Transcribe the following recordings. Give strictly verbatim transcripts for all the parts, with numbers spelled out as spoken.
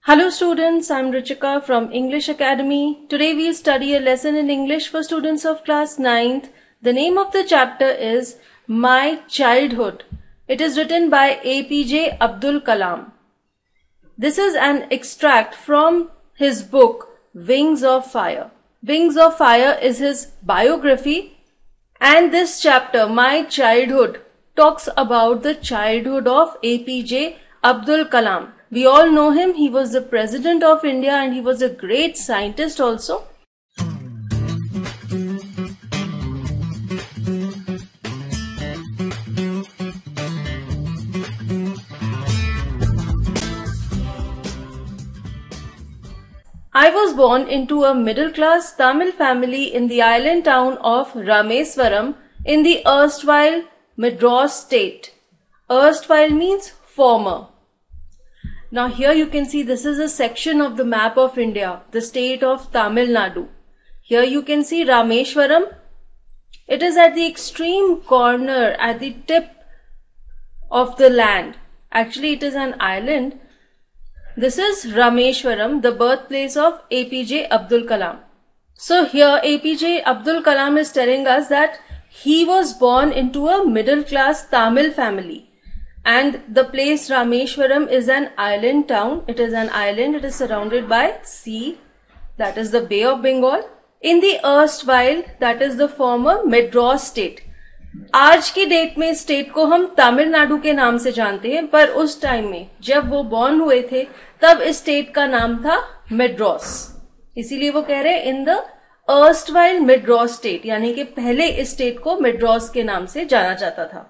Hello students, I'm Ruchika from English Academy. Today we'll study a lesson in English for students of class ninth. The name of the chapter is My Childhood. It is written by A P J Abdul Kalam. This is an extract from his book Wings of Fire. Wings of Fire is his biography, and this chapter, My Childhood, talks about the childhood of A P J Abdul Kalam. We all know him. He was the President of India and he was a great scientist also. I was born into a middle-class Tamil family in the island town of Rameswaram in the erstwhile Madras state. Erstwhile means former. Now here you can see this is a section of the map of India, the state of Tamil Nadu. Here you can see Rameswaram. It is at the extreme corner, at the tip of the land. Actually it is an island. This is Rameswaram, the birthplace of A P J Abdul Kalam. So here A P J Abdul Kalam is telling us that he was born into a middle class Tamil family. And the place Rameswaram is an island town. It is an island. It is surrounded by sea. That is the Bay of Bengal. In the erstwhile, that is the former Madras state. आज की date में state को हम तमिलनाडु के नाम से जानते हैं, पर उस टाइम में जब वो बॉर्न हुए थे तब इस स्टेट का नाम था मेड्रास. इसीलिए वो कह रहे हैं in the erstwhile Madras state, यानी कि पहले इस स्टेट को मेड्रास के नाम से जाना जाता था.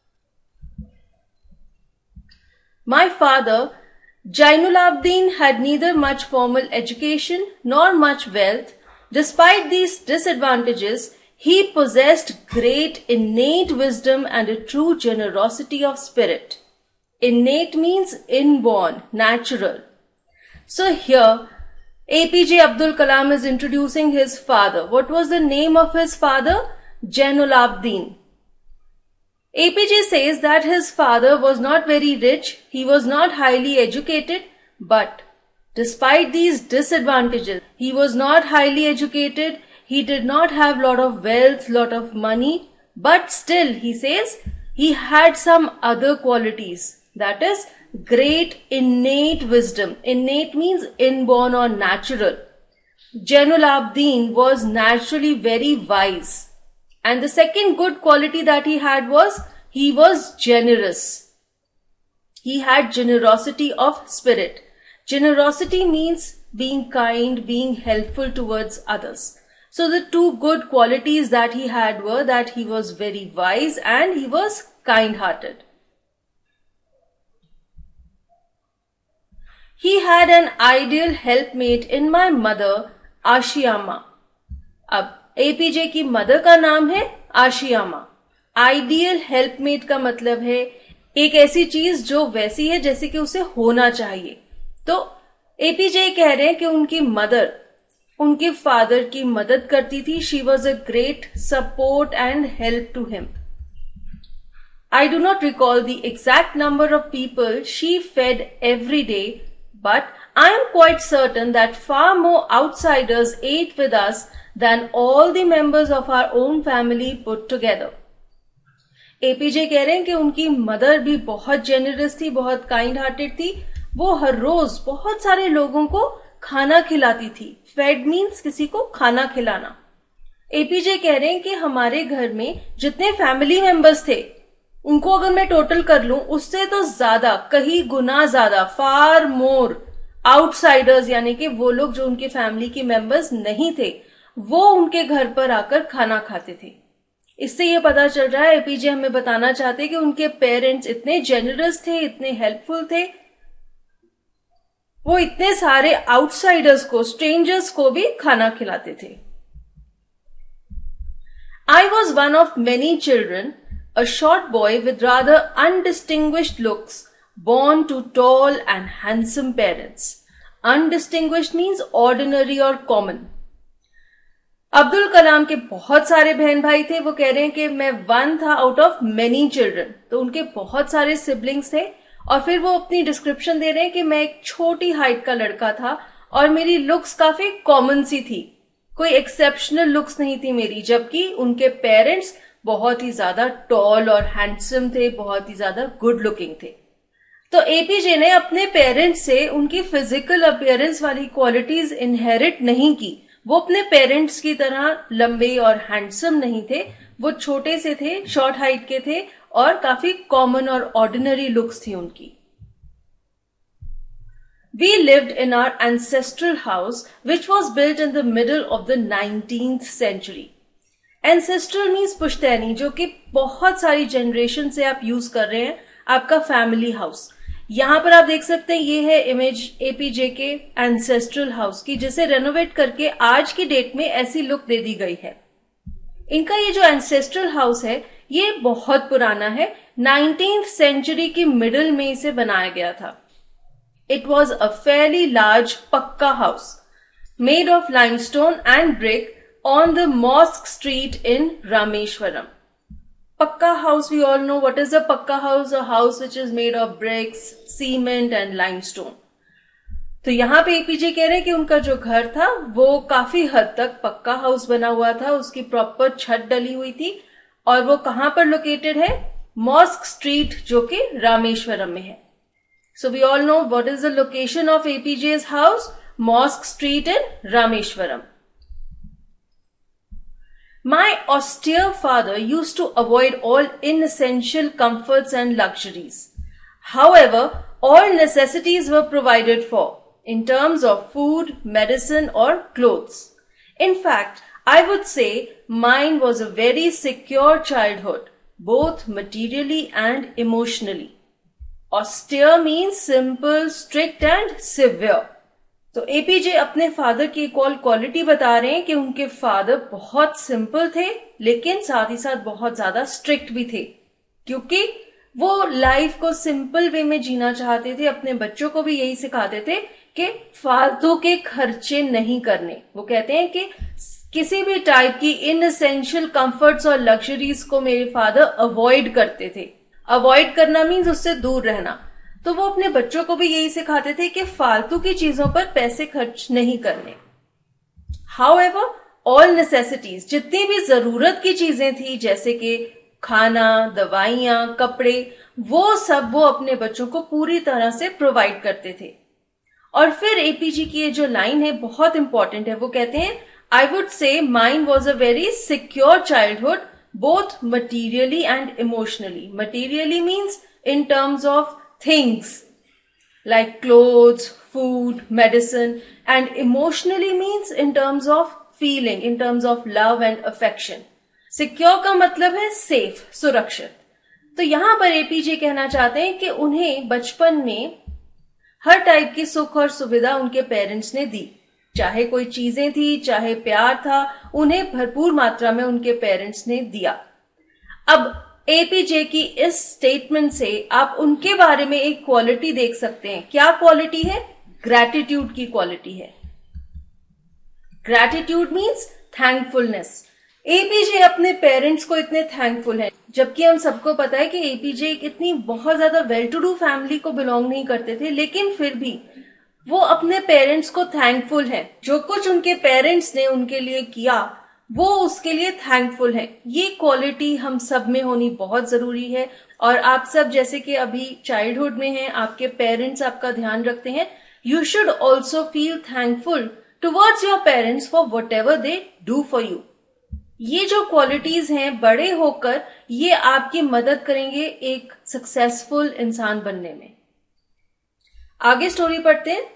My father, Jainul Abdin, had neither much formal education nor much wealth. Despite these disadvantages, he possessed great innate wisdom and a true generosity of spirit. Innate means inborn, natural. So here, A P J Abdul Kalam is introducing his father. What was the name of his father? Jainul Abdin. A P J says that his father was not very rich, he was not highly educated, but despite these disadvantages, he was not highly educated, he did not have lot of wealth, lot of money, but still he says he had some other qualities, that is great innate wisdom. Innate means inborn or natural. Jainul Abdin was naturally very wise. And the second good quality that he had was he was generous. He had generosity of spirit. Generosity means being kind, being helpful towards others. So the two good qualities that he had were that he was very wise and he was kind-hearted. He had an ideal helpmate in my mother, Ashiyama. अब APJ की mother का नाम है आशियामा. Ideal हेल्पमेट का मतलब है एक ऐसी चीज जो वैसी है जैसे कि उसे होना चाहिए. तो एपीजे कह रहे हैं कि उनकी मदर उनके फादर की मदद करती थी. She was a great support and help to him. I do not recall the exact number of people she fed every day, but I am quite certain that far more outsiders ate with us than all the members of our own family put together. APJ कह रहे हैं कि उनकी mother भी बहुत generous थी, बहुत kind hearted थी. वो हर रोज बहुत सारे लोगों को खाना खिलाती थी. फेड मीन्स किसी को खाना खिलाना. एपीजे कह रहे हैं कि हमारे घर में जितने फैमिली मेंबर्स थे उनको अगर मैं टोटल कर लूं उससे तो ज्यादा, कहीं गुना ज्यादा, फार मोर आउटसाइडर्स यानी कि वो लोग जो उनके फैमिली के मेंबर्स नहीं थे वो उनके घर पर आकर खाना खाते थे. इससे ये पता चल रहा है एपीजे हमें बताना चाहते हैं कि उनके पेरेंट्स इतने जेनरस थे, इतने हेल्पफुल थे, वो इतने सारे आउटसाइडर्स को, स्ट्रेंजर्स को भी खाना खिलाते थे. I was one of many children, a short boy with rather undistinguished looks, born to tall and handsome parents. Undistinguished means ordinary or common. Abdul Kalam के बहुत सारे बहन भाई थे. वो कह रहे हैं कि मैं वन था आउट ऑफ मेनी चिल्ड्रन, तो उनके बहुत सारे सिबलिंग्स थे और फिर वो अपनी डिस्क्रिप्शन दे रहे हैं कि मैं एक छोटी हाइट का लड़का था और मेरी लुक्स काफी कॉमन सी थी, कोई एक्सेप्शनल लुक्स नहीं थी मेरी, जबकि उनके पेरेंट्स बहुत ही ज्यादा टॉल और हैंडसम थे, बहुत ही ज्यादा गुड लुकिंग थे। तो एपीजे ने अपने पेरेंट्स से उनकी फिजिकल अपीयरेंस वाली क्वालिटीज इनहेरिट नहीं की। वो अपने पेरेंट्स की तरह लंबे और हैंडसम नहीं थे, वो छोटे से थे, शॉर्ट हाइट के थे और काफी कॉमन और ऑर्डिनरी लुक्स थी उनकी। We lived in our ancestral house, which was built in the middle of the nineteenth century. Ancestral means पुश्तैनी, जो कि बहुत सारी जनरेशन से आप यूज कर रहे हैं, आपका फैमिली हाउस। यहां पर आप देख सकते हैं, ये है इमेज एपीजे के एंसेस्ट्रल हाउस की, जिसे रेनोवेट करके आज की डेट में ऐसी लुक दे दी गई है। इनका ये जो एंसेस्ट्रल हाउस है ये बहुत पुराना है, नाइनटीन्थ सेंचुरी की मिडिल में इसे बनाया गया था। It was a fairly large pakka house made of limestone and brick on the Mosque Street in Rameshwaram. Pakka house, we all know what is a pakka house, a house which is made of bricks, cement and limestone. तो यहाँ पे APJ कह रहे हैं कि उनका जो घर था वो काफी हद तक पक्का हाउस बना हुआ था, उसकी प्रॉपर छत डली हुई थी और वो कहाँ पर लोकेटेड है? मॉस्क स्ट्रीट, जो कि रामेश्वरम में है। So we all know what is the location of A P J's house? Mosque Street in Rameshwaram. My austere father used to avoid all inessential comforts and luxuries. However, all necessities were provided for in terms of food, medicine or clothes. In fact, I would say mine was a very secure childhood, both materially and emotionally. Austere means simple, strict and severe. तो APJ अपने father की एक और quality बता रहे हैं कि उनके फादर बहुत सिंपल थे लेकिन साथ ही साथ बहुत ज्यादा स्ट्रिक्ट भी थे, क्योंकि वो लाइफ को सिंपल वे में जीना चाहते थे। अपने बच्चों को भी यही सिखाते थे कि फालतू के खर्चे नहीं करने। वो कहते हैं कि किसी भी टाइप की इनएसेंशियल कंफर्ट्स और लग्जरीज को मेरे फादर अवॉइड करते थे। अवॉइड करना मीन्स उससे दूर रहना। तो वो अपने बच्चों को भी यही सिखाते थे कि फालतू की चीजों पर पैसे खर्च नहीं करने। हाउएवर, ऑल नेसेसिटीज, जितनी भी जरूरत की चीजें थी जैसे कि खाना, दवाइयां, कपड़े, वो सब वो अपने बच्चों को पूरी तरह से प्रोवाइड करते थे। और फिर एपीजी की ये जो लाइन है बहुत इंपॉर्टेंट है। वो कहते हैं, I would say mine was a very secure childhood, both materially and emotionally. Materially means in terms of things like clothes, food, medicine, and emotionally means in terms of feeling, in terms of love and affection. Secure का मतलब है safe, सुरक्षित। तो यहां पर APJ कहना चाहते हैं कि उन्हें बचपन में हर टाइप की सुख और सुविधा उनके पेरेंट्स ने दी, चाहे कोई चीजें थी, चाहे प्यार था, उन्हें भरपूर मात्रा में उनके पेरेंट्स ने दिया। अब एपीजे की इस स्टेटमेंट से आप उनके बारे में एक क्वालिटी देख सकते हैं। क्या क्वालिटी है? ग्रैटिट्यूड की क्वालिटी है। Gratitude means thankfulness. एपीजे अपने पेरेंट्स को इतने थैंकफुल है, जबकि हम सबको पता है कि एपीजे एक इतनी बहुत ज्यादा वेल टू डू फैमिली को बिलोंग नहीं करते थे, लेकिन फिर भी वो अपने पेरेंट्स को थैंकफुल है। जो कुछ उनके पेरेंट्स ने उनके लिए किया वो उसके लिए थैंकफुल है। ये क्वालिटी हम सब में होनी बहुत जरूरी है। और आप सब जैसे कि अभी चाइल्डहुड में हैं, आपके पेरेंट्स आपका ध्यान रखते हैं, you should also feel thankful towards your parents for whatever they do for you. ये जो क्वालिटीज हैं बड़े होकर ये आपकी मदद करेंगे एक सक्सेसफुल इंसान बनने में। आगे स्टोरी पढ़ते हैं।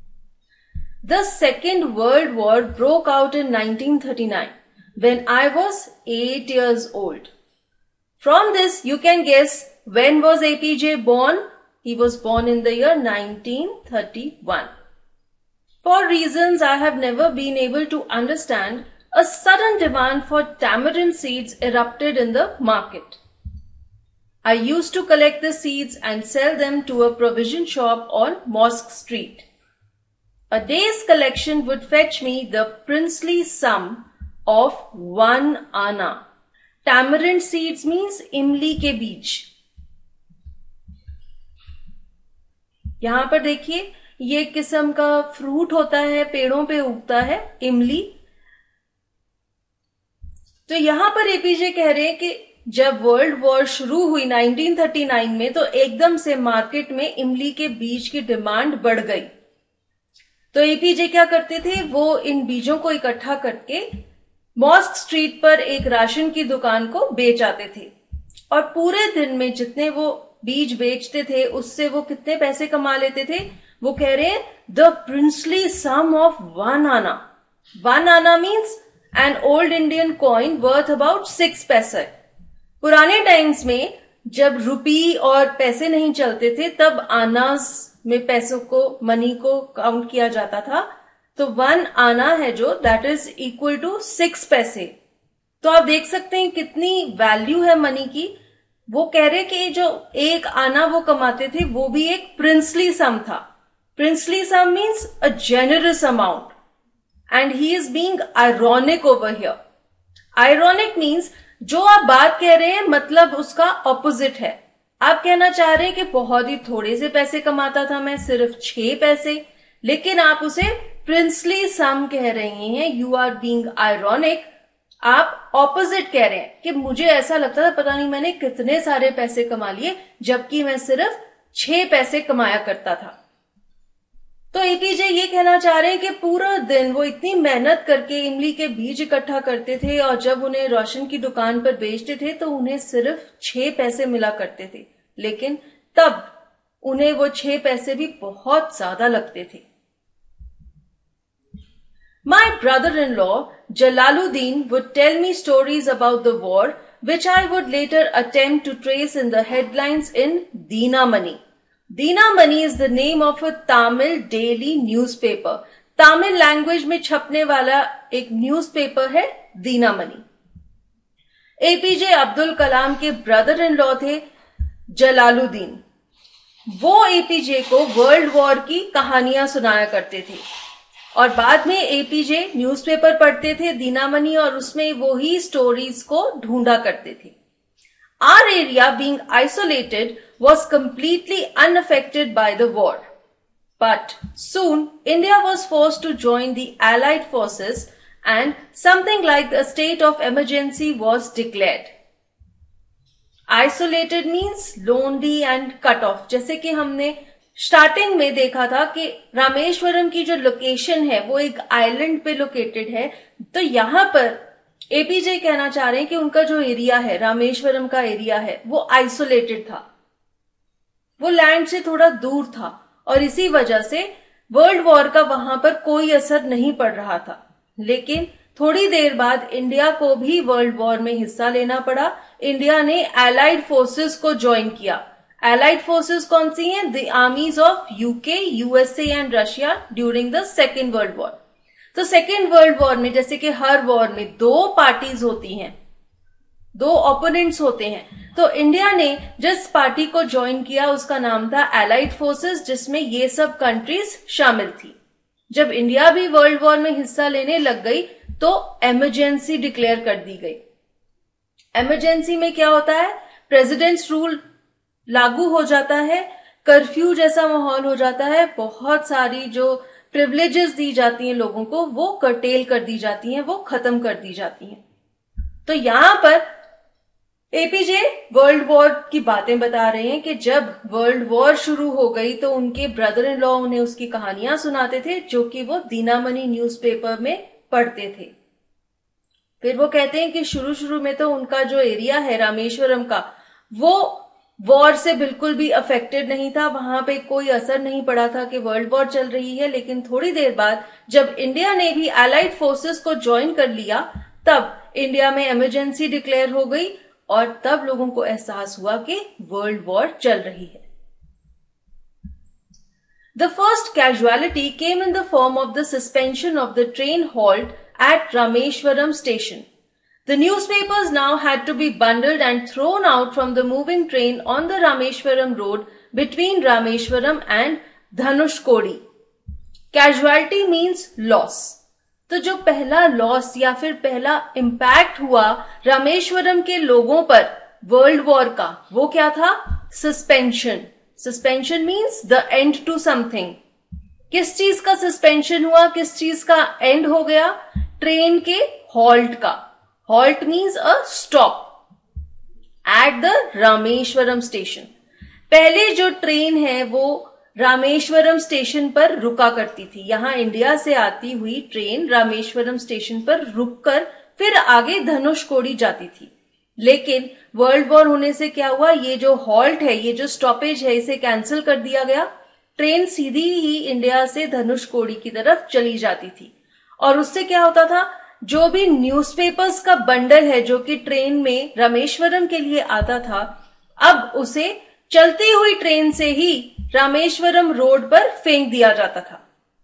The Second World War broke out in nineteen thirty-nine when I was eight years old. From this, you can guess when was A P J born? He was born in the year nineteen thirty-one. For reasons I have never been able to understand, a sudden demand for tamarind seeds erupted in the market. I used to collect the seeds and sell them to a provision shop on Mosque Street. A day's collection would fetch me the princely sum of one anna. Tamarind seeds means imli ke beej. यहाँ पर देखिए ये एक किस्म का fruit होता है, पेड़ों पे उगता है, इमली। तो यहाँ पर एपीजे कह रहे हैं कि जब वर्ल्ड वॉर शुरू हुई नाइनटीन थर्टी नाइन में तो एकदम से मार्केट में इमली के बीज की डिमांड बढ़ गई। तो एपीजे क्या करते थे, वो इन बीजों को इकट्ठा करके मॉस्क स्ट्रीट पर एक राशन की दुकान को बेच आते थे और पूरे दिन में जितने वो बीज बेचते थे उससे वो कितने पैसे कमा लेते थे। वो कह रहे हैं the princely sum of one anna. One anna means an old Indian coin worth about six paise. पुराने टाइम्स में जब रुपी और पैसे नहीं चलते थे तब आनास में पैसों को, मनी को काउंट किया जाता था। तो वन आना है जो, that is equal to six paise. तो आप देख सकते हैं कितनी वैल्यू है मनी की। वो कह रहे कि जो एक आना वो कमाते थे वो भी एक प्रिंसली सम था। Princely sum means a generous amount and he is being ironic over here. Ironic means जो आप बात कह रहे हैं मतलब उसका ऑपोजिट है। आप कहना चाह रहे हैं कि बहुत ही थोड़े से पैसे कमाता था मैं, सिर्फ छह पैसे, लेकिन आप उसे प्रिंसली सम कह रहे हैं। You are being ironic. आप ऑपोजिट कह रहे हैं कि मुझे ऐसा लगता था पता नहीं मैंने कितने सारे पैसे कमा लिए जबकि मैं सिर्फ छह पैसे कमाया करता था। तो एपीजे ये कहना चाह रहे हैं कि पूरा दिन वो इतनी मेहनत करके इमली के बीज इकट्ठा करते थे और जब उन्हें रोशन की दुकान पर बेचते थे तो उन्हें सिर्फ छह पैसे मिला करते थे, लेकिन तब उन्हें वो छह पैसे भी बहुत ज्यादा लगते थे। My brother-in-law, Jalaluddin, would tell me stories about the war, which I would later attempt to trace in the headlines in Dinamani. Dinamani is the name of a Tamil daily newspaper. Tamil language में छपने वाला एक newspaper है दीनामनी। APJ Abdul Kalam के brother in law थे जलालुद्दीन। वो APJ को world war की कहानियां सुनाया करते थे और बाद में एपीजे न्यूज़पेपर पढ़ते थे दीनामनी और उसमें वो ही स्टोरीज को ढूंढा करते थे। Our area being isolated was completely unaffected by the war. But soon India was forced to join the Allied forces and something like a state of emergency was declared. Isolated means lonely and cut off. जैसे कि हमने starting में देखा था कि रामेश्वरम की जो location है वो एक आइलैंड पे लोकेटेड है। तो यहाँ पर एपीजे कहना चाह रहे हैं कि उनका जो एरिया है, रामेश्वरम का एरिया है, वो आइसोलेटेड था, वो लैंड से थोड़ा दूर था और इसी वजह से वर्ल्ड वॉर का वहां पर कोई असर नहीं पड़ रहा था। लेकिन थोड़ी देर बाद इंडिया को भी वर्ल्ड वॉर में हिस्सा लेना पड़ा। इंडिया ने एलाइड फोर्सेस को ज्वाइन किया। एलाइड फोर्सेस कौन सी हैं? The armies of UK, USA and Russia during the second world war. तो सेकेंड वर्ल्ड वॉर में जैसे कि हर वॉर में दो पार्टीज होती हैं, दो ओपोनेंट्स होते हैं। तो इंडिया ने जिस पार्टी को ज्वाइन किया उसका नाम था एलाइड फोर्सेस, जिसमें ये सब कंट्रीज शामिल थी। जब इंडिया भी वर्ल्ड वॉर में हिस्सा लेने लग गई तो इमरजेंसी डिक्लेयर कर दी गई। इमरजेंसी में क्या होता है? प्रेसिडेंट्स रूल लागू हो जाता है, कर्फ्यू जैसा माहौल हो जाता है, बहुत सारी जो प्रिविलेजेस दी जाती हैं लोगों को वो कर्टेल कर दी जाती हैं, वो खत्म कर दी जाती हैं। तो यहां पर एपीजे वर्ल्ड वॉर की बातें बता रहे हैं कि जब वर्ल्ड वॉर शुरू हो गई तो उनके ब्रदर इन लॉ उन्हें उसकी कहानियां सुनाते थे जो कि वो दीनामनी न्यूज़पेपर में पढ़ते थे। फिर वो कहते हैं कि शुरू शुरू में तो उनका जो एरिया है रामेश्वरम का वो वॉर से बिल्कुल भी अफेक्टेड नहीं था, वहां पे कोई असर नहीं पड़ा था कि वर्ल्ड वॉर चल रही है। लेकिन थोड़ी देर बाद जब इंडिया ने भी एलाइड फोर्सेस को ज्वाइन कर लिया तब इंडिया में इमरजेंसी डिक्लेयर हो गई और तब लोगों को एहसास हुआ कि वर्ल्ड वॉर चल रही है। The first casualty came in the form of the suspension of the train halt at Rameshwaram station. The newspapers now had to be bundled and thrown out from the moving train on the Rameshwaram road between Rameshwaram and Dhanushkodi. Casualty means loss. तो जो पहला loss या फिर पहला impact हुआ रामेश्वरम के लोगों पर वर्ल्ड वॉर का वो क्या था? Suspension. Suspension means the end to something. किस चीज का सस्पेंशन हुआ, किस चीज का एंड हो गया? ट्रेन के हॉल्ट का। Halt means a stop at the Rameswaram station. पहले जो ट्रेन है वो रामेश्वरम स्टेशन पर रुका करती थी। यहां इंडिया से आती हुई ट्रेन रामेश्वरम स्टेशन पर रुककर फिर आगे धनुषकोडी जाती थी। लेकिन वर्ल्ड वॉर होने से क्या हुआ, ये जो हॉल्ट है, ये जो स्टॉपेज है, इसे कैंसिल कर दिया गया। ट्रेन सीधी ही इंडिया से धनुषकोडी की तरफ चली जाती थी। और उससे क्या होता था, जो भी न्यूज़पेपर्स का बंडल है जो कि ट्रेन में रामेश्वरम के लिए आता था, अब उसे चलती हुई ट्रेन से ही रामेश्वरम रोड पर फेंक दिया जाता था।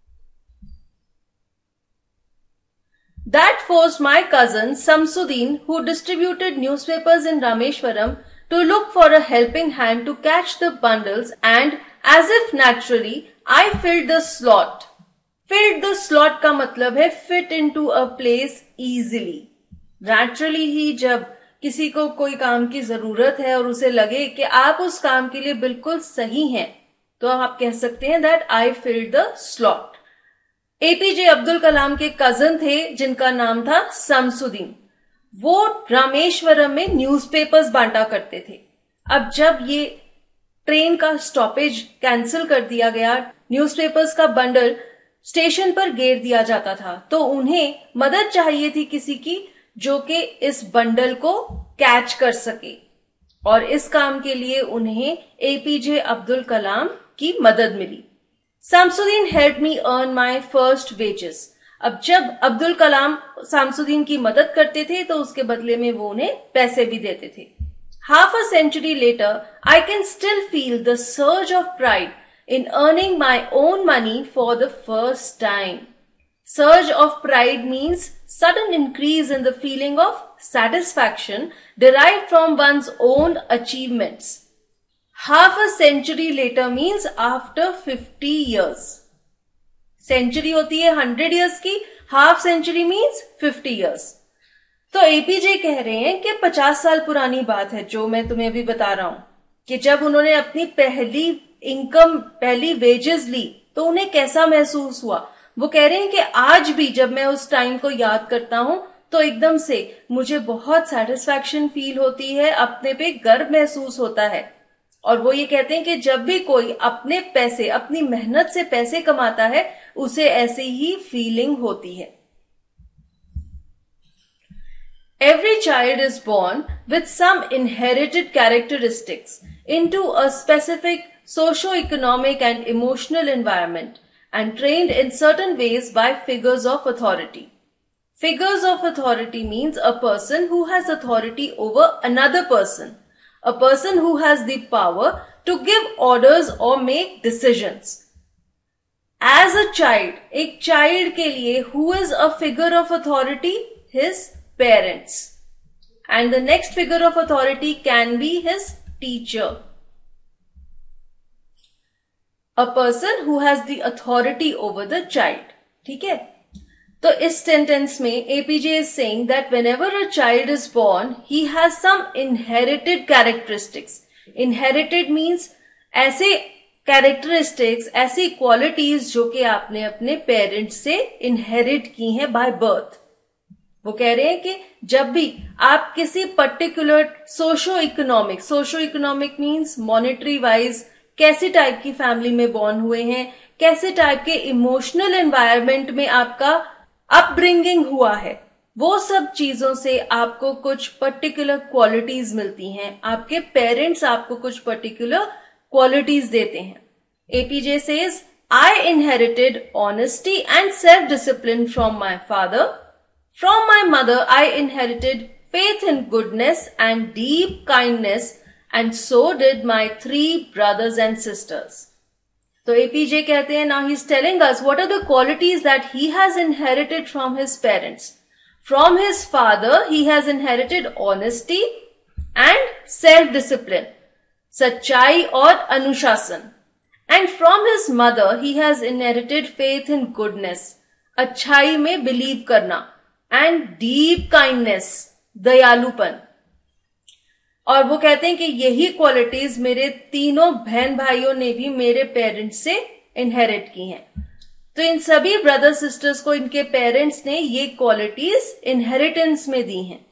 That forced my cousin Samsudeen, who distributed newspapers in Rameshwaram, to look for a helping hand to catch the bundles, and as if naturally, I filled the slot. Filled the slot का मतलब है fit into a place easily. Naturally ही जब किसी को कोई काम की जरूरत है और उसे लगे कि आप उस काम के लिए बिल्कुल सही हैं, तो आप कह सकते हैं that I filled the slot. APJ Abdul Kalam के कजन थे जिनका नाम था शमसुद्दीन। वो रामेश्वरम में न्यूज़पेपर्स बांटा करते थे। अब जब ये ट्रेन का स्टॉपेज कैंसिल कर दिया गया, न्यूज़पेपर्स का बंडल स्टेशन पर गिर दिया जाता था, तो उन्हें मदद चाहिए थी किसी की जो कि इस बंडल को कैच कर सके। और इस काम के लिए उन्हें एपीजे अब्दुल कलाम की मदद मिली। Shamsuddin help me earn my first wages. अब जब अब्दुल कलाम शमसुद्दीन की मदद करते थे तो उसके बदले में वो उन्हें पैसे भी देते थे। Half a century later I can still feel the surge of pride in earning my own money for the first time. Surge of pride means sudden increase in the feeling of satisfaction derived from one's own achievements. Half a century later means after fifty years. Century होती है hundred years की, half century means fifty years. तो एपीजे कह रहे हैं कि पचास साल पुरानी बात है जो मैं तुम्हें अभी बता रहा हूं, कि जब उन्होंने अपनी पहली इनकम, पहली वेजेस ली तो उन्हें कैसा महसूस हुआ। वो कह रहे हैं कि आज भी जब मैं उस टाइम को याद करता हूं तो एकदम से मुझे बहुत सेटिस्फैक्शन फील होती है, अपने पे गर्व महसूस होता है। और वो ये कहते हैं कि जब भी कोई अपने पैसे, अपनी मेहनत से पैसे कमाता है, उसे ऐसे ही फीलिंग होती है। Every child is born with some inherited characteristics into a specific socio-economic and emotional environment and trained in certain ways by figures of authority. Figures of authority means a person who has authority over another person. A person who has the power to give orders or make decisions. As a child, एक child के लिए who is a figure of authority? His parents. And the next figure of authority can be his teacher. A person who has the authority over the child. ठीक है? तो इस sentence में APJ is saying that whenever a child is born he has some inherited characteristics. Inherited means ऐसे characteristics, ऐसी qualities जो कि आपने अपने पेरेंट्स से इनहेरिट की हैं बाय बर्थ। वो कह रहे हैं कि जब भी आप किसी particular socio economic, socio economic means monetary wise कैसी टाइप की फैमिली में बॉर्न हुए हैं, कैसे टाइप के इमोशनल एनवायरनमेंट में आपका अपब्रिंगिंग हुआ है, वो सब चीजों से आपको कुछ पर्टिकुलर क्वालिटीज मिलती हैं। आपके पेरेंट्स आपको कुछ पर्टिकुलर क्वालिटीज देते हैं। APJ says I inherited honesty and self discipline from my father. From my mother I inherited faith in goodness and deep kindness, and so did my three brothers and sisters. So A P J कहते हैं, now he's telling us what are the qualities that he has inherited from his parents. From his father, he has inherited honesty and self-discipline, सच्चाई और अनुशासन. And from his mother, he has inherited faith in goodness, अच्छाई में believe करना, and deep kindness, दयालुपन. और वो कहते हैं कि यही क्वालिटीज मेरे तीनों बहन भाइयों ने भी मेरे पेरेंट्स से इनहेरिट की हैं। तो इन सभी ब्रदर सिस्टर्स को इनके पेरेंट्स ने ये क्वालिटीज इनहेरिटेंस में दी हैं।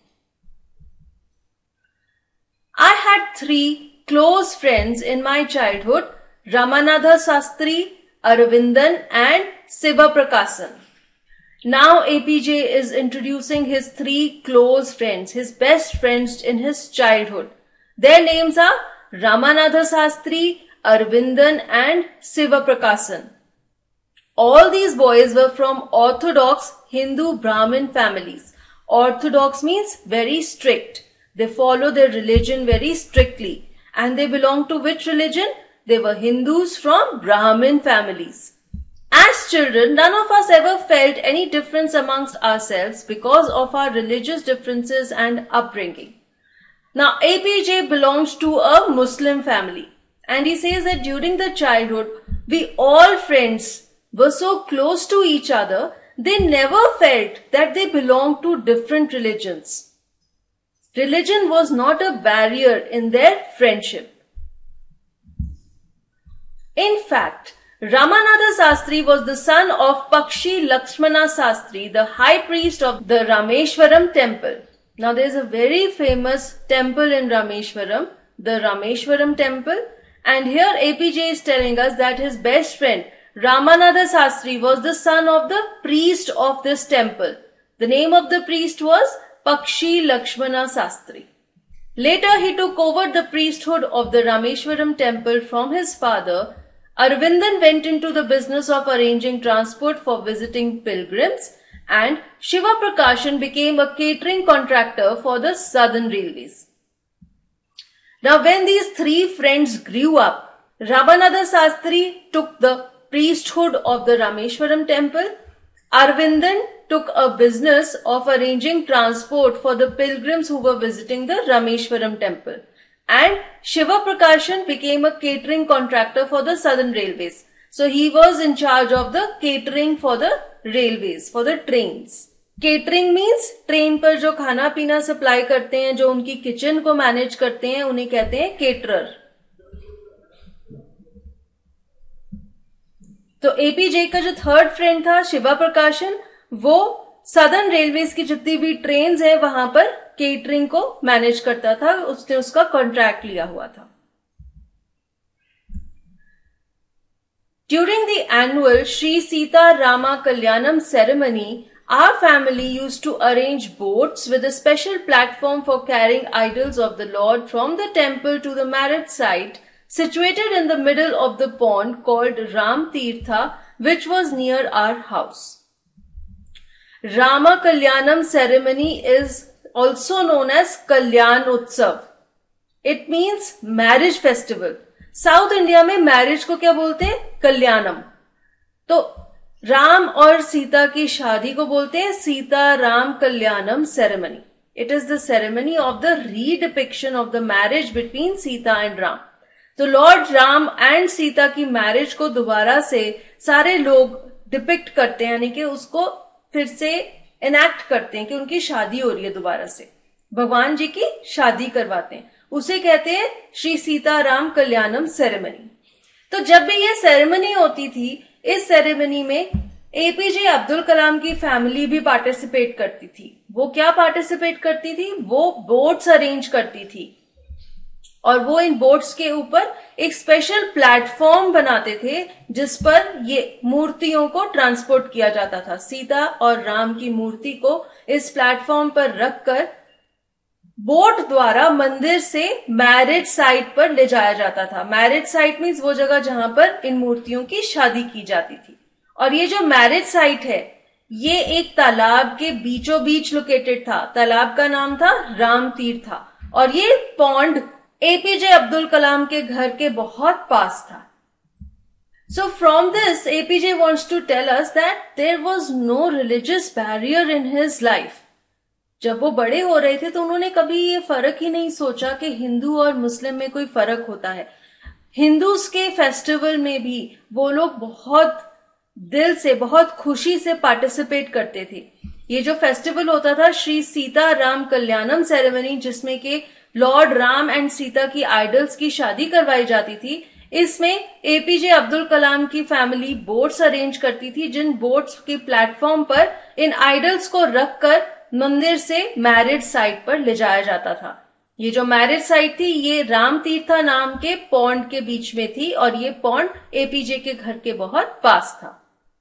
I had three close friends in my childhood, Ramanatha Sastri, Aravindan and Siva Prakasan. Now A P J is introducing his three close friends, his best friends in his childhood. Their names are Ramanatha Sastri, Aravindan and Siva Prakasan. All these boys were from orthodox Hindu Brahmin families. Orthodox means very strict. They follow their religion very strictly. And they belong to which religion? They were Hindus from Brahmin families. As children, none of us ever felt any difference amongst ourselves because of our religious differences and upbringing. Now, A P J belongs to a Muslim family. And he says that during the childhood, we all friends were so close to each other, they never felt that they belonged to different religions. Religion was not a barrier in their friendship. In fact, Ramanatha Sastri was the son of Pakshi Lakshmana Sastri, the high priest of the Rameshwaram temple. Now there is a very famous temple in Rameshwaram, the Rameshwaram temple, and here A P J is telling us that his best friend Ramanatha Sastri was the son of the priest of this temple. The name of the priest was Pakshi Lakshmana Sastri. Later he took over the priesthood of the Rameshwaram temple from his father. Aravindan went into the business of arranging transport for visiting pilgrims, and Shiva Prakashan became a catering contractor for the Southern Railways. Now when these three friends grew up, Ramanatha Sastri took the priesthood of the Rameshwaram temple. Aravindan took a business of arranging transport for the pilgrims who were visiting the Rameshwaram temple. And Shiva Prakashan became a catering contractor for the Southern Railways. So he was in charge of the catering for the railways, for the trains. Catering means train पर जो खाना पीना supply करते हैं, जो उनकी kitchen को manage करते हैं, उन्हें कहते हैं केटरर. तो एपीजे का जो थर्ड फ्रेंड था शिवा प्रकाशन, वो सदर्न रेलवेज की जितनी भी ट्रेन्स है वहां पर केटरिंग को मैनेज करता था. उसने उसका कॉन्ट्रैक्ट लिया हुआ था. During the annual Sri Sita Rama Kalyanam ceremony, our family used to arrange boats with a special platform for carrying idols of the Lord from the temple to the marriage site situated in the middle of the pond called Ram Tirtha, which was near our house. Rama Kalyanam ceremony is also known as Kalyan Utsav. It means marriage festival. South India में marriage को क्या बोलते हैं? कल्याणम. तो राम और सीता की शादी को बोलते हैं Sita Ram Kalyanam ceremony. It is the ceremony of the redepiction of the marriage between Sita and Ram. तो लॉर्ड राम एंड सीता की मैरिज को दोबारा से सारे लोग डिपिक्ट करते हैं, यानी कि उसको फिर से इनैक्ट करते हैं कि उनकी शादी हो रही है दोबारा से. भगवान जी की शादी करवाते हैं. उसे कहते हैं श्री सीता राम कल्याणम सेरेमनी. तो जब भी ये सेरेमनी होती थी, इस सेरेमनी में एपीजे अब्दुल कलाम की फैमिली भी पार्टिसिपेट करती थी. वो क्या पार्टिसिपेट करती थी? वो बोट्स अरेंज करती थी और वो इन बोट्स के ऊपर एक स्पेशल प्लेटफॉर्म बनाते थे जिस पर ये मूर्तियों को ट्रांसपोर्ट किया जाता था. सीता और राम की मूर्ति को इस प्लेटफॉर्म पर रखकर बोट द्वारा मंदिर से मैरिज साइट पर ले जाया जाता था. मैरिज साइट मीन्स वो जगह जहां पर इन मूर्तियों की शादी की जाती थी. और ये जो मैरिज साइट है, ये एक तालाब के बीचों बीच लोकेटेड था. तालाब का नाम था राम तीर्था और ये पॉन्ड एपीजे अब्दुल कलाम के घर के बहुत पास था. So from this APJ wants to tell us that there was no religious barrier in his life. जब वो बड़े हो रहे थे तो उन्होंने कभी ये फर्क ही नहीं सोचा कि हिंदू और मुस्लिम में कोई फर्क होता है. हिंदूज के फेस्टिवल में भी वो लोग बहुत दिल से, बहुत खुशी से पार्टिसिपेट करते थे. ये जो फेस्टिवल होता था श्री सीता राम कल्याणम सेरेमनी, जिसमें के लॉर्ड राम एंड सीता की आइडल्स की शादी करवाई जाती थी, इसमें एपीजे अब्दुल कलाम की फैमिली बोट्स अरेंज करती थी, जिन बोट्स के प्लेटफॉर्म पर इन आइडल्स को रखकर मंदिर से मैरिज साइट पर ले जाया जाता था। ये जो मैरिज साइट थी ये राम तीर्था नाम के पॉन्ड के बीच में थी और ये पॉन्ड एपीजे के घर के बहुत पास था।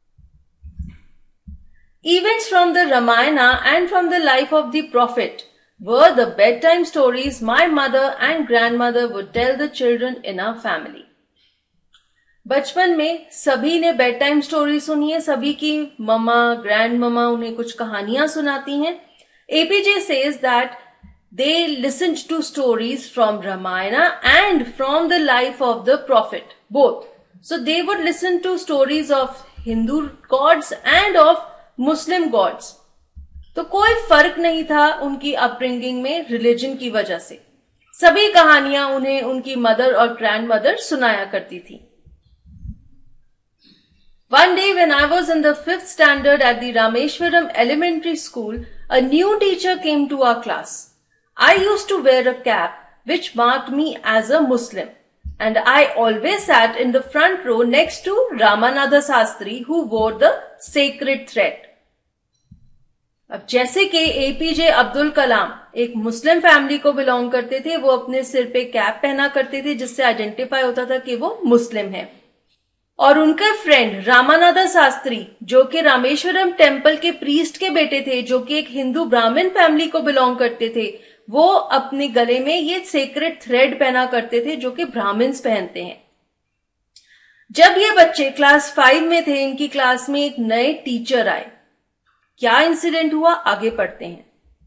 Events from the Ramayana and from the life of the Prophet were the bedtime stories my mother and grandmother would tell the children in our family. बचपन में सभी ने बेड टाइम स्टोरी सुनी है, सभी की ममा ग्रैंड ममा उन्हें कुछ कहानियां सुनाती हैं। APJ says that they listened to stories from Ramayana and from the life of the Prophet, both. So they would listen to stories of Hindu gods and of Muslim gods. तो कोई फर्क नहीं था उनकी अपब्रिंगिंग में रिलीजन की वजह से, सभी कहानियां उन्हें उनकी मदर और ग्रैंड मदर सुनाया करती थी। One day when I was in the fifth standard at the Rameshwaram Elementary School, a new teacher came to our class. I used to wear a cap which marked me as a Muslim, and I always sat in the front row next to Ramanatha Sastri who wore the sacred thread. अब जैसे कि APJ Abdul कलाम एक Muslim family को belong करते थे, वो अपने सिर पे कैप पहना करते थे जिससे आइडेंटिफाई होता था कि वो मुस्लिम है। और उनके फ्रेंड रामानाथा शास्त्री जो कि रामेश्वरम टेम्पल के प्रीस्ट के बेटे थे, जो कि एक हिंदू ब्राह्मण फैमिली को बिलोंग करते थे, वो अपने गले में ये सेक्रेड थ्रेड पहना करते थे जो कि ब्राह्मण्स पहनते हैं। जब ये बच्चे क्लास फाइव में थे, इनकी क्लास में एक नए टीचर आए। क्या इंसिडेंट हुआ आगे पढ़ते हैं।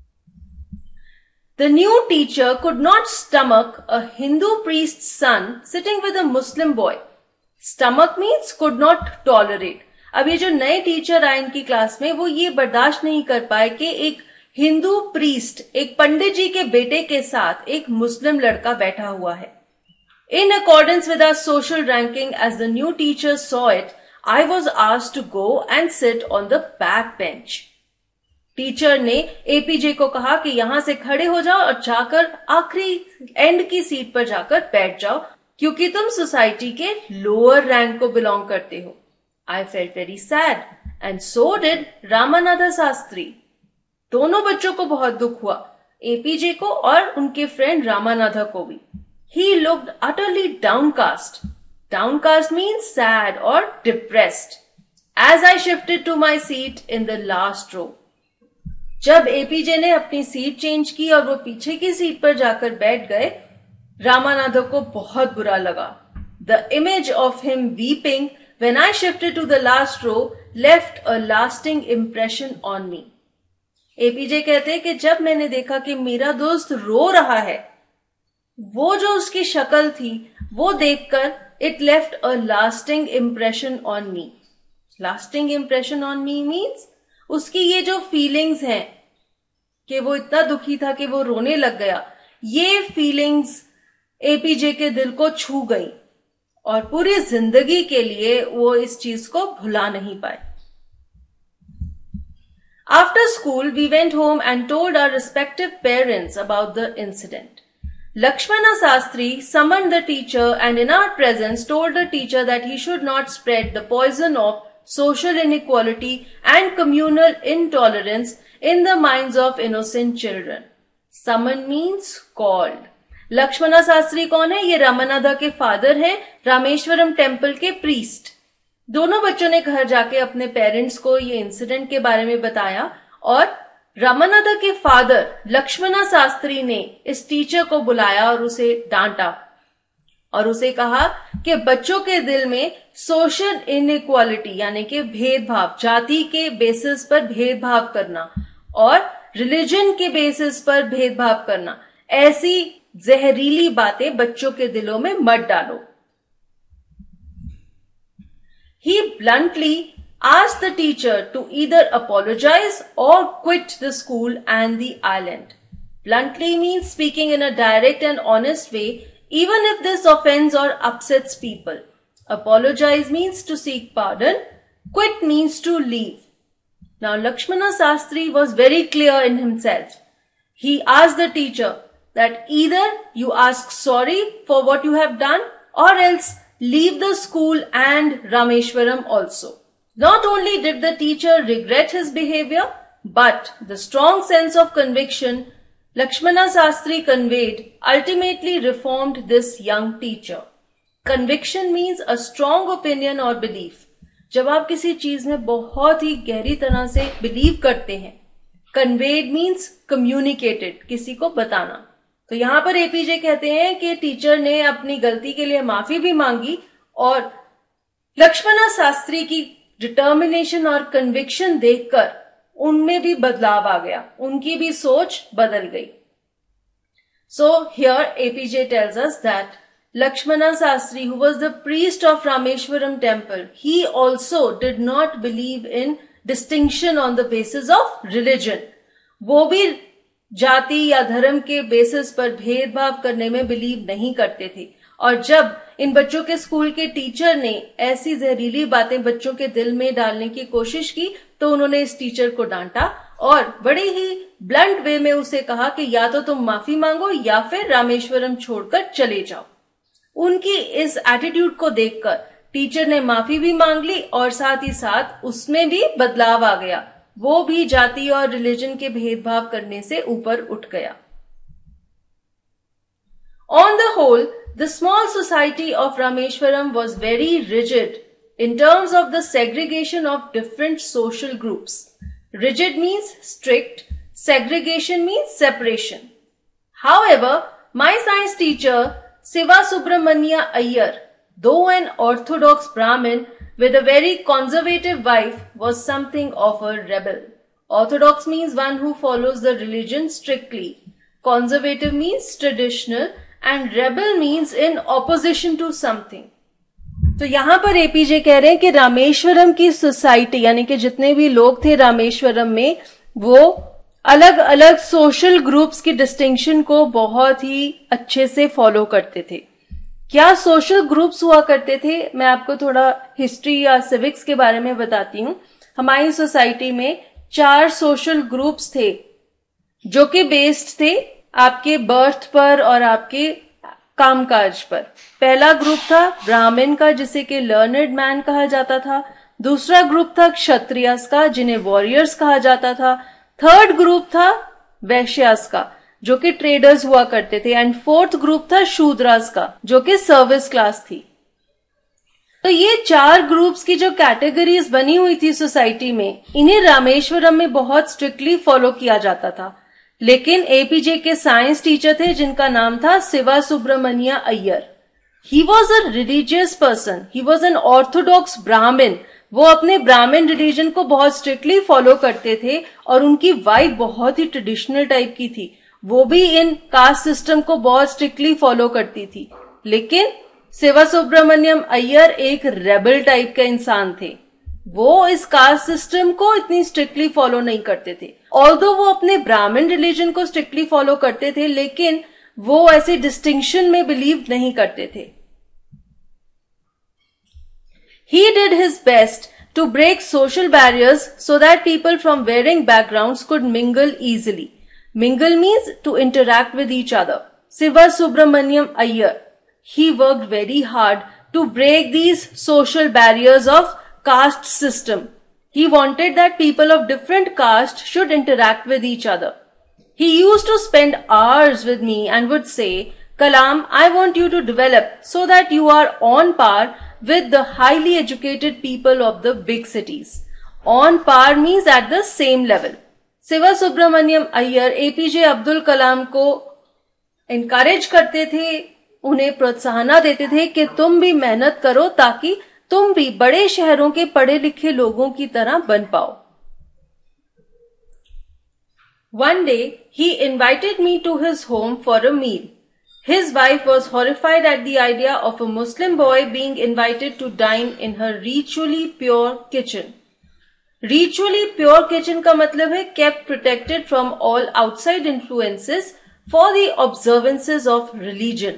The new teacher could not stomach a Hindu priest's son sitting with a Muslim boy. Stomach means could not tolerate. अब ये जो नए टीचर आए इनकी क्लास में, वो ये बर्दाश्त नहीं कर पाए कि एक हिंदू प्रीस्ट, एक पंडित जी के बेटे के साथ एक मुस्लिम लड़का बैठा हुआ है। In accordance with our social ranking, as the new teacher saw it, I was asked to go and sit on the back bench. Teacher ने एपीजे को कहा कि यहां से खड़े हो जाओ और जाकर आखिरी एंड की सीट पर जाकर बैठ जाओ, क्योंकि तुम सोसाइटी के लोअर रैंक को बिलोंग करते हो। I felt very sad and so did Ramanatha Sastri. दोनों बच्चों को बहुत दुख हुआ, एपीजे को और उनके फ्रेंड रामानाथा को भी। He looked utterly downcast. Downcast means sad or depressed. As I shifted to my seat in the last row. जब एपीजे ने अपनी सीट चेंज की और वो पीछे की सीट पर जाकर बैठ गए, रामानाथा को बहुत बुरा लगा। The image of him weeping when I shifted to the last row left a lasting impression on me. APJ कहते हैं कि जब मैंने देखा कि मेरा दोस्त रो रहा है, वो जो उसकी शक्ल थी वो देखकर it left a lasting impression on me. Lasting impression on me means उसकी ये जो फीलिंग्स हैं कि वो इतना दुखी था कि वो रोने लग गया, ये फीलिंग्स एपीजे के दिल को छू गई और पूरी जिंदगी के लिए वो इस चीज को भुला नहीं पाए। After school, we went home and told our respective parents about the incident. Lakshmana Sastri summoned the teacher and in our presence told the teacher that he should not spread the poison of social inequality and communal intolerance in the minds of innocent children. Summon means called. Lakshmana Shastri कौन है? ये रामानाथा के father हैं, Rameswaram temple के priest. दोनों बच्चों ने घर जाके अपने पेरेंट्स को ये इंसिडेंट के बारे में बताया और रामानाथा के फादर लक्ष्मणा शास्त्री ने इस टीचर को बुलाया और उसे डांटा और उसे कहा कि बच्चों के दिल में सोशल इनइक्वालिटी यानी कि भेदभाव, जाति के बेसिस पर भेदभाव करना और रिलीजन के बेसिस पर भेदभाव करना, ऐसी जहरीली बातें बच्चों के दिलों में मत डालो। He bluntly asked the teacher to either apologize or quit the school and the island. Bluntly means speaking in a direct and honest way, even if this offends or upsets people. Apologize means to seek pardon. Quit means to leave. Now Lakshmana Sastri was very clear in himself. He asked the teacher, that either you ask sorry for what you have done or else leave the school and Rameshwaram also. Not only did the teacher regret his behavior, but the strong sense of conviction Lakshmana Sastri conveyed ultimately reformed this young teacher. Conviction means a strong opinion or belief. जब आप किसी चीज में बहुत ही गहरी तरह से believe करते हैं. Conveyed means communicated, किसी को बताना. तो यहाँ पर एपीजे कहते हैं कि टीचर ने अपनी गलती के लिए माफी भी मांगी और लक्ष्मणा शास्त्री की डिटर्मिनेशन और कन्विक्शन देखकर उनमें भी बदलाव आ गया, उनकी भी सोच बदल गई. So here APJ tells us that Lakshmana Sastri, who was the priest of Rameshwaram temple, he also did not believe in distinction on the basis of religion. वो भी जाति या धर्म के बेसिस पर भेदभाव करने में बिलीव नहीं करते थे. और जब इन बच्चों के स्कूल के टीचर ने ऐसी जहरीली बातें बच्चों के दिल में डालने की कोशिश की तो उन्होंने इस टीचर को डांटा और बड़े ही ब्लंट वे में उसे कहा कि या तो तुम माफी मांगो या फिर रामेश्वरम छोड़कर चले जाओ. उनकी इस एटीट्यूड को देखकर टीचर ने माफी भी मांग ली और साथ ही साथ उसमें भी बदलाव आ गया. वो भी जाति और रिलीजन के भेदभाव करने से ऊपर उठ गया. On the whole, the small society of Rameswaram was very rigid in terms of the segregation of different social groups. Rigid means strict, segregation means separation. However, my science teacher Siva Subramania Iyer, though an orthodox Brahmin with a very conservative wife, was something of a rebel. Orthodox means one who follows the religion strictly. Conservative means traditional and rebel means in opposition to something. तो यहाँ पर APJ कह रहे हैं कि रामेश्वरम की society यानी कि जितने भी लोग थे रामेश्वरम में वो अलग अलग सोशल ग्रुप्स की डिस्टिंक्शन को बहुत ही अच्छे से फॉलो करते थे. क्या सोशल ग्रुप्स हुआ करते थे, मैं आपको थोड़ा हिस्ट्री या सिविक्स के बारे में बताती हूँ. हमारी सोसाइटी में चार सोशल ग्रुप्स थे जो कि बेस्ड थे आपके बर्थ पर और आपके कामकाज पर. पहला ग्रुप था ब्राह्मण का जिसे कि लर्नड मैन कहा जाता था. दूसरा ग्रुप था क्षत्रियस का जिन्हें वॉरियर्स कहा जाता था. थर्ड ग्रुप था वैश्यास का जो कि ट्रेडर्स हुआ करते थे. एंड फोर्थ ग्रुप था शूद्रास का जो कि सर्विस क्लास थी. तो ये चार ग्रुप्स की जो कैटेगरीज बनी हुई थी सोसाइटी में, इन्हें रामेश्वरम में बहुत स्ट्रिक्टली फॉलो किया जाता था. लेकिन एपीजे के साइंस टीचर थे जिनका नाम था Siva Subramania Iyer. He was a religious person, he was an orthodox Brahmin. वो अपने ब्राह्मण रिलीजन को बहुत स्ट्रिक्टली फॉलो करते थे और उनकी वाइफ बहुत ही ट्रेडिशनल टाइप की थी. वो भी इन कास्ट सिस्टम को बहुत स्ट्रिक्टली फॉलो करती थी. लेकिन शिवा सुब्रमण्यम अय्यर एक रेबल टाइप का इंसान थे. वो इस कास्ट सिस्टम को इतनी स्ट्रिक्टली फॉलो नहीं करते थे. ऑल्दो वो अपने ब्राह्मण रिलीजन को स्ट्रिक्टली फॉलो करते थे लेकिन वो ऐसे डिस्टिंक्शन में बिलीव नहीं करते थे. He did his best to break social barriers so that people from varying backgrounds could mingle easily. Mingle means to interact with each other. Siva Subramaniam Iyer, he worked very hard to break these social barriers of caste system. He wanted that people of different caste should interact with each other. He used to spend hours with me and would say, Kalam, I want you to develop so that you are on par with the highly educated people of the big cities. On par means at the same level. Siva Subramaniam Iyer APJ Abdul Kalam को encourage करते थे, उन्हें प्रोत्साहन देते थे कि तुम भी मेहनत करो ताकि तुम भी बड़े शहरों के पढ़े लिखे लोगों की तरह बन पाओ. One day, he invited me to his home for a meal. His wife was horrified at the idea of a Muslim boy being invited to dine in her ritually pure kitchen. Ritually pure kitchen का मतलब है kept protected from all outside influences for the observances of religion.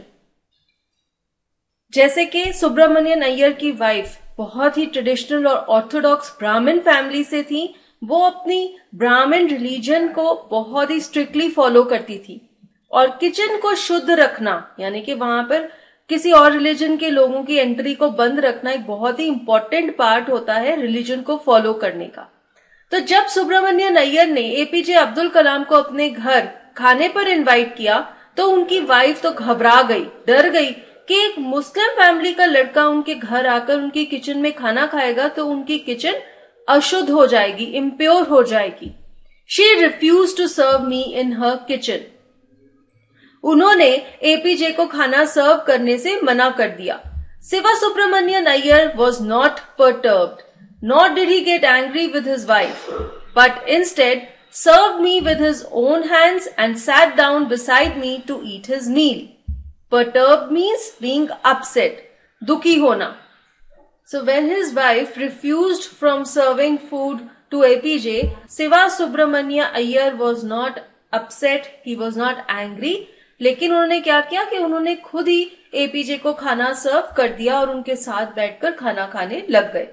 जैसे कि सुब्रमण्यन अय्यर की wife बहुत ही traditional और orthodox Brahmin family से थी, वो अपनी ब्राह्मण रिलीजन को बहुत ही स्ट्रिक्टली फॉलो करती थी और किचन को शुद्ध रखना, यानी कि वहां पर किसी और रिलीजन के लोगों की एंट्री को बंद रखना एक बहुत ही इंपॉर्टेंट पार्ट होता है रिलीजन को फॉलो करने का। तो जब सुब्रमण्यम अय्यर ने एपीजे अब्दुल कलाम को अपने घर खाने पर इनवाइट किया तो उनकी वाइफ तो घबरा गई, डर गई कि एक मुस्लिम फैमिली का लड़का उनके घर आकर उनकी किचन में खाना खाएगा तो उनकी किचन अशुद्ध हो जाएगी, इम्प्योर हो जाएगी। She refuse to serve me in her kitchen. उन्होंने एपीजे को खाना सर्व करने से मना कर दिया। Siva Subramaniam Iyer was not perturbed, nor did he get angry with his wife, but instead served me with his own hands and sat down beside me to eat his meal. Perturbed means being upset, dukhi hona. So when his wife refused from serving food to A P J, Shiva Subramaniam Iyer was not upset, he was not angry, लेकिन उन्होंने क्या किया कि उन्होंने खुद ही APJ को खाना सर्व कर दिया और उनके साथ बैठकर खाना खाने लग गए।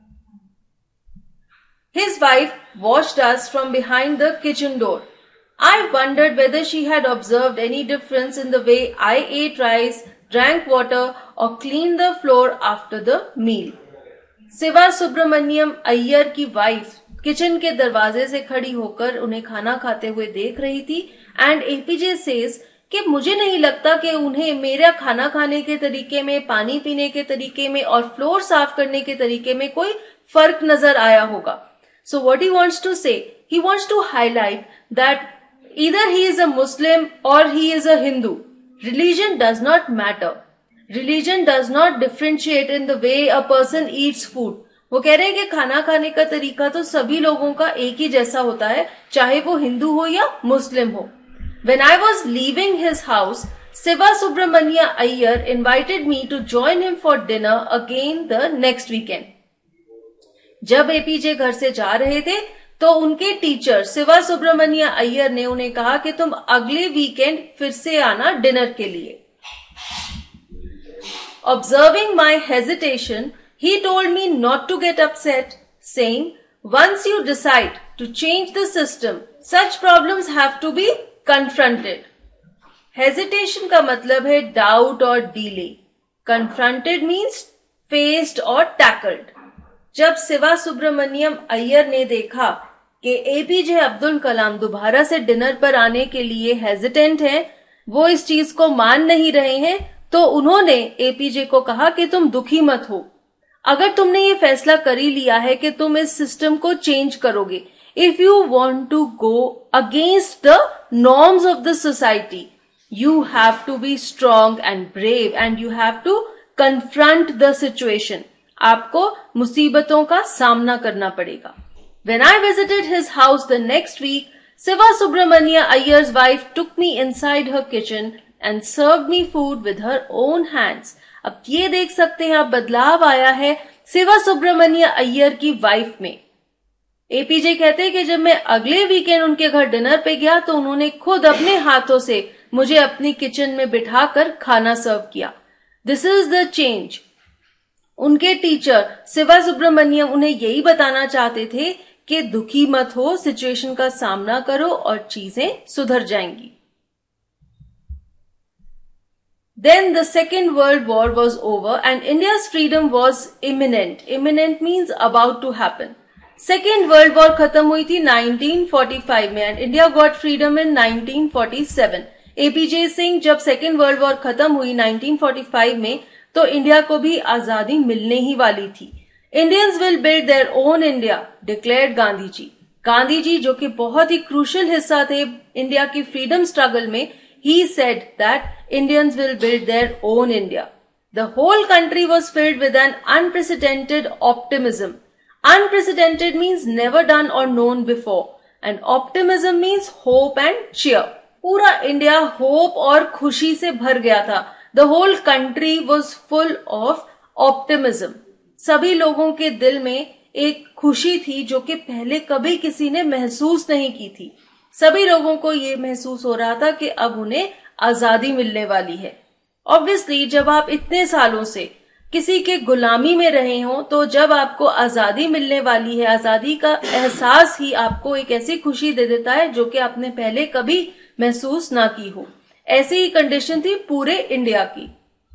His wife watched us from behind the kitchen door. I wondered whether she had observed any difference in the way I ate rice, drank water or cleaned the floor after the meal. Shiva Subramaniam Iyer की wife kitchen के दरवाजे से खड़ी होकर उन्हें खाना खाते हुए देख रही थी एंड एपीजे सेज कि मुझे नहीं लगता कि उन्हें मेरा खाना खाने के तरीके में, पानी पीने के तरीके में और फ्लोर साफ करने के तरीके में कोई फर्क नजर आया होगा। So what he wants to say, he wants to highlight that either he is a Muslim or he is a Hindu. Religion does not matter. Religion does not differentiate in the way a person eats food. वो कह रहे हैं कि खाना खाने का तरीका तो सभी लोगों का एक ही जैसा होता है, चाहे वो हिंदू हो या मुस्लिम हो। When I was leaving his house, Shiva Subramaniam Iyer invited me to join him for dinner again the next weekend. जब एपीजे घर से जा रहे थे तो उनके टीचर शिवा सुब्रमण्यम अय्यर ने उन्हें कहा कि तुम अगले वीकेंड फिर से आना डिनर के लिए। Observing my hesitation, he told me not to get upset, saying, once you decide to change the system, such problems have to be confronted. Hesitation का मतलब है doubt और delay. Confronted means faced और tackled. जब शिवा सुब्रमण्यम अय्यर ने देखा कि APJ Abdul कलाम दोबारा से डिनर पर आने के लिए हेजिटेंट हैं, वो इस चीज को मान नहीं रहे हैं, तो उन्होंने एपीजे को कहा कि तुम दुखी मत हो। अगर तुमने ये फैसला कर ही लिया है कि तुम इस सिस्टम को चेंज करोगे, if you want to go against the norms of the society, you have to be strong and brave and you have to confront the situation. आपको मुसीबतों का सामना करना पड़ेगा। When I visited his house the next week, Shiva Subramaniam Iyer's wife took me inside her kitchen and served me food with her own hands. अब ये देख सकते हैं, अब बदलाव आया है शिवा सुब्रमण्यम अय्यर की वाइफ में। एपीजे कहते हैं कि जब मैं अगले वीकेंड उनके घर डिनर पे गया तो उन्होंने खुद अपने हाथों से मुझे अपनी किचन में बिठाकर खाना सर्व किया। This is the change. उनके टीचर शिवा सुब्रमण्यम उन्हें यही बताना चाहते थे कि दुखी मत हो, सिचुएशन का सामना करो और चीजें सुधर जाएंगी। Then the Second World War was over and India's freedom was imminent. Imminent means about to happen. Second World War खत्म हुई थी nineteen forty-five में and India got freedom in nineteen forty-seven. APJ सिंह जब सेकेंड वर्ल्ड वॉर खत्म हुई nineteen forty five में तो इंडिया को भी आजादी मिलने ही वाली थी। Indians will build their own India, declared Gandhi ji. Gandhi ji जो कि बहुत ही क्रूशियल हिस्सा थे इंडिया की फ्रीडम स्ट्रगल में, he said that Indians will build their own India. The whole country was filled with an unprecedented optimism. Unprecedented means never done or known before and optimism means hope and cheer. पूरा India hope और खुशी से भर गया था। The whole country was full of optimism. सभी लोगों के दिल में एक खुशी थी जो कि पहले कभी किसी ने महसूस नहीं की थी। सभी लोगों को ये महसूस हो रहा था कि अब उन्हें आजादी मिलने वाली है। ऑब्वियसली जब आप इतने सालों से किसी के गुलामी में रहे हो तो जब आपको आजादी मिलने वाली है, आजादी का एहसास ही आपको एक ऐसी खुशी दे देता है जो कि आपने पहले कभी महसूस ना की हो। ऐसी ही कंडीशन थी पूरे इंडिया की।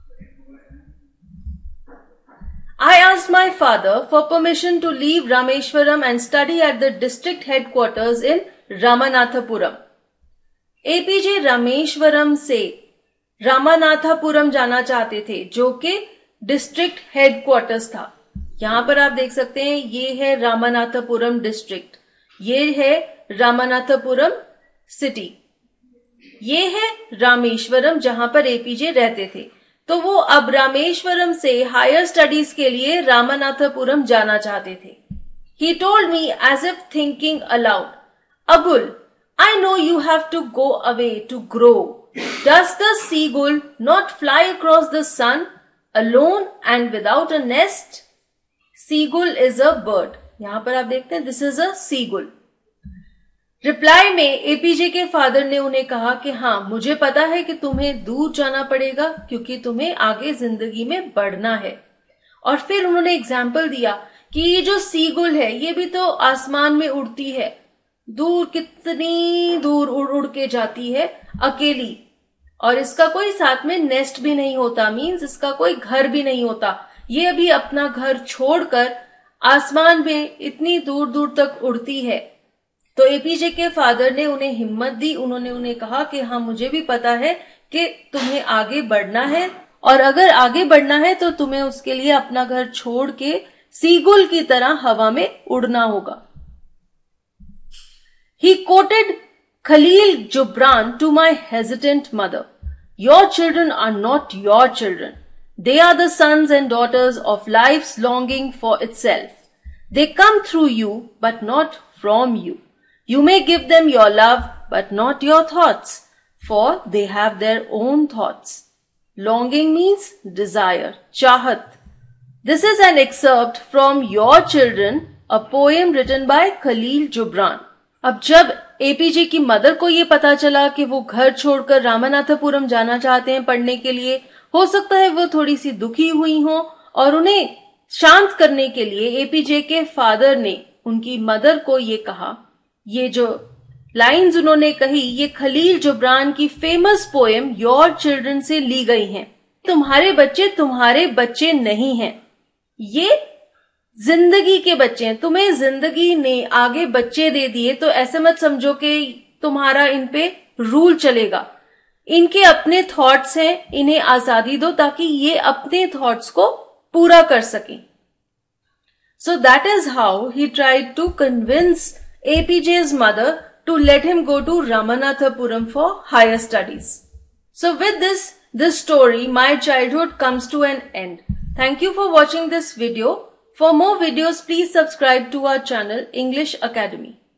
I asked my father for permission to leave Rameshwaram and study at the district headquarters in Ramanathapuram. A P J Rameswaram से रामनाथपुरम जाना चाहते थे, जो कि डिस्ट्रिक्ट हेडक्वार्टर्स था। यहां पर आप देख सकते हैं, ये है रामनाथपुरम डिस्ट्रिक्ट, ये है रामनाथपुरम सिटी, ये है रामेश्वरम जहां पर एपीजे रहते थे। तो वो अब रामेश्वरम से हायर स्टडीज के लिए रामनाथपुरम जाना चाहते थे। He told me as if thinking aloud, Abul, I know you have to go away to grow. Does the seagull not fly across the sun alone and without a nest? Seagull is a bird. यहां पर आप देखते हैं, this is a seagull. Reply में एपीजे के father ने उन्हें कहा कि हाँ, मुझे पता है कि तुम्हें दूर जाना पड़ेगा क्योंकि तुम्हें आगे जिंदगी में बढ़ना है। और फिर उन्होंने एग्जाम्पल दिया कि ये जो सीगुल है ये भी तो आसमान में उड़ती है, दूर कितनी दूर उड़ उड़ के जाती है अकेली, और इसका कोई साथ में नेस्ट भी नहीं होता, मीन्स इसका कोई घर भी नहीं होता। ये अभी अपना घर छोड़कर आसमान में इतनी दूर दूर तक उड़ती है। तो एपीजे के फादर ने उन्हें हिम्मत दी, उन्होंने उन्हें कहा कि हाँ, मुझे भी पता है कि तुम्हें आगे बढ़ना है, और अगर आगे बढ़ना है तो तुम्हें उसके लिए अपना घर छोड़ के सीगुल की तरह हवा में उड़ना होगा। He quoted Khalil Gibran to my hesitant mother. Your children are not your children. They are the sons and daughters of life's longing for itself. They come through you, but not from you. You may give them your love, but not your thoughts, for they have their own thoughts. Longing means desire, chahat. This is an excerpt from Your Children, a poem written by Khalil Gibran. अब जब APJ की mother को ये पता चला कि वो घर छोड़कर रामनाथपुरम जाना चाहते हैं पढ़ने के लिए, हो सकता है वो थोड़ी सी दुखी हुई हो, और उन्हें शांत करने के लिए एपीजे के फादर ने उनकी मदर को ये कहा। ये जो लाइंस उन्होंने कही ये खलील जिब्रान की फेमस पोएम योर चिल्ड्रन से ली गई हैं। तुम्हारे बच्चे तुम्हारे बच्चे नहीं हैं, ये जिंदगी के बच्चे हैं। तुम्हें जिंदगी ने आगे बच्चे दे दिए तो ऐसे मत समझो कि तुम्हारा इन पे रूल चलेगा। इनके अपने थॉट्स हैं, इन्हें आजादी दो ताकि ये अपने थॉट्स को पूरा कर सकें। So that is how he tried to convince A P J's mother to let him go to Ramanathapuram for higher studies. So with this, this story, my childhood comes to an end. Thank you for watching this video. For more videos, please subscribe to our channel, English Academy.